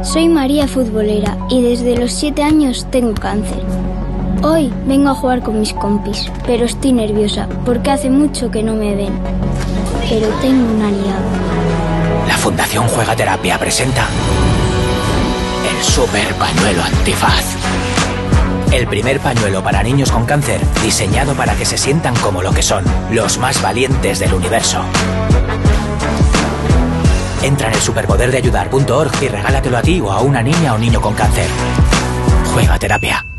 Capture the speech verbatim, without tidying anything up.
Soy María Futbolera y desde los siete años tengo cáncer. Hoy vengo a jugar con mis compis, pero estoy nerviosa porque hace mucho que no me ven. Pero tengo un aliado. La Fundación Juegaterapia presenta el Super Pañuelo Antifaz. El primer pañuelo para niños con cáncer diseñado para que se sientan como lo que son, los más valientes del universo. Entra en el superpoderdeayudar punto org y regálatelo a ti o a una niña o niño con cáncer. Juegaterapia.